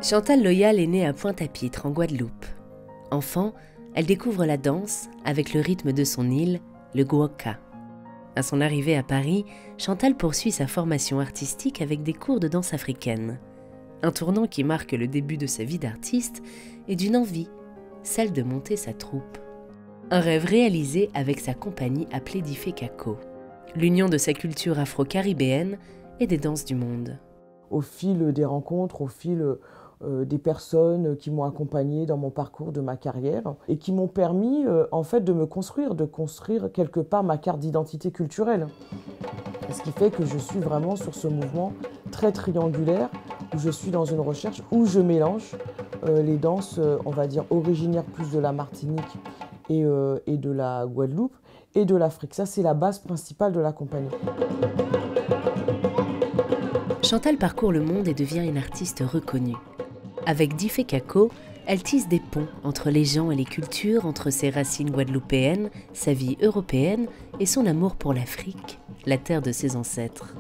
Chantal Loyal est née à Pointe-à-Pitre, en Guadeloupe. Enfant, elle découvre la danse avec le rythme de son île, le guoka. À son arrivée à Paris, Chantal poursuit sa formation artistique avec des cours de danse africaine. Un tournant qui marque le début de sa vie d'artiste et d'une envie, celle de monter sa troupe. Un rêve réalisé avec sa compagnie appelée Difekako, l'union de sa culture afro-caribéenne et des danses du monde. Au fil des rencontres, au fil des personnes qui m'ont accompagné dans mon parcours de ma carrière et qui m'ont permis en fait de me construire, de construire quelque part ma carte d'identité culturelle. Ce qui fait que je suis vraiment sur ce mouvement très triangulaire où je suis dans une recherche où je mélange les danses, on va dire, originaires plus de la Martinique et de la Guadeloupe et de l'Afrique. Ça, c'est la base principale de la compagnie. Chantal parcourt le monde et devient une artiste reconnue. Avec Difekako, elle tisse des ponts entre les gens et les cultures, entre ses racines guadeloupéennes, sa vie européenne et son amour pour l'Afrique, la terre de ses ancêtres.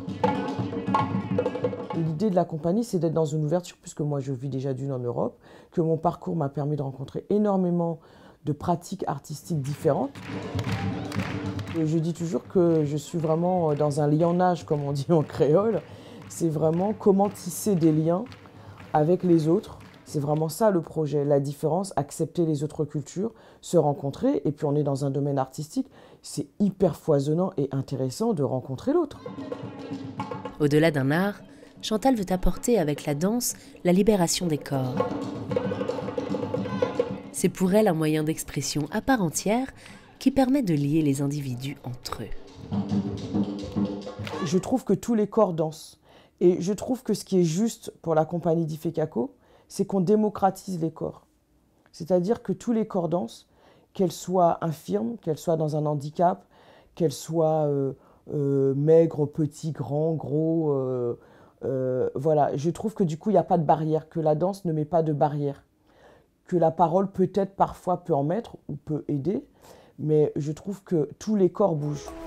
L'idée de la compagnie, c'est d'être dans une ouverture, puisque moi je vis déjà d'une en Europe, que mon parcours m'a permis de rencontrer énormément de pratiques artistiques différentes. Et je dis toujours que je suis vraiment dans un lianage, comme on dit en créole. C'est vraiment comment tisser des liens avec les autres. C'est vraiment ça le projet, la différence, accepter les autres cultures, se rencontrer. Et puis on est dans un domaine artistique, c'est hyper foisonnant et intéressant de rencontrer l'autre. Au-delà d'un art, Chantal veut apporter avec la danse la libération des corps. C'est pour elle un moyen d'expression à part entière qui permet de lier les individus entre eux. Je trouve que tous les corps dansent. Et je trouve que ce qui est juste pour la compagnie Difekako, c'est qu'on démocratise les corps. C'est-à-dire que tous les corps dansent, qu'elles soient infirmes, qu'elles soient dans un handicap, qu'elles soient maigres, petits, grands, gros. Voilà, je trouve que du coup, il n'y a pas de barrière, que la danse ne met pas de barrière. Que la parole peut-être parfois peut en mettre ou peut aider, mais je trouve que tous les corps bougent.